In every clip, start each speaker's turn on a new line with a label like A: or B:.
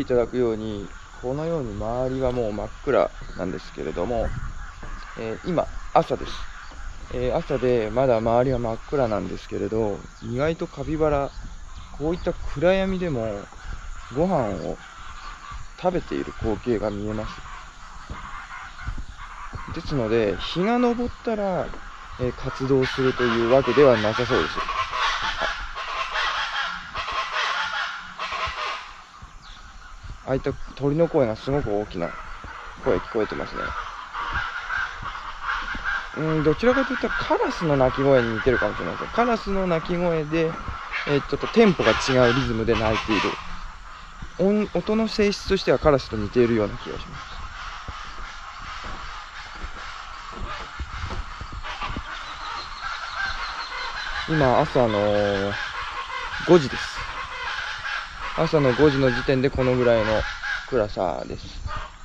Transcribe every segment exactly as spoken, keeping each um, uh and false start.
A: ただくように、このように周りはもう真っ暗なんですけれども、えー、今、朝です。えー、朝でまだ周りは真っ暗なんですけれど、意外とカピバラ、こういった暗闇でもご飯を食べている光景が見えます。ですので、日が昇ったら、えー、活動するというわけではなさそうです。ああいった鳥の声がすごく大きな声聞こえてますね。うん、どちらかといったらカラスの鳴き声に似てるかもしれません。カラスの鳴き声で、えー、ちょっとテンポが違うリズムで鳴いている。音、音の性質としてはカラスと似ているような気がします。今、朝のごじです。朝のごじの時点でこのぐらいの暗さです。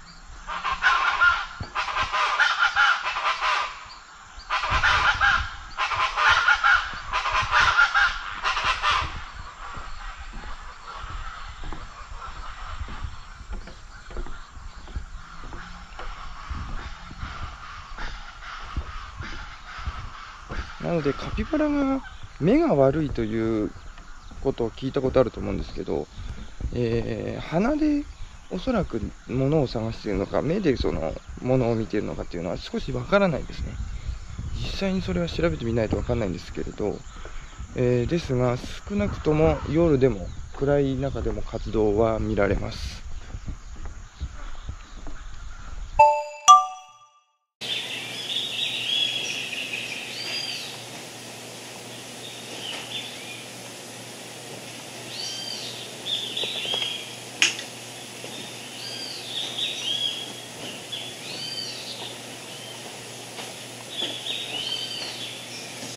A: なので、カピバラが目が悪いということを聞いたことあると思うんですけど、えー、鼻でおそらく物を探しているのか、目でその物を見ているのかっていうのは少しわからないですね。実際にそれは調べてみないとわかんないんですけれど、えー、ですが、少なくとも夜でも暗い中でも活動は見られます。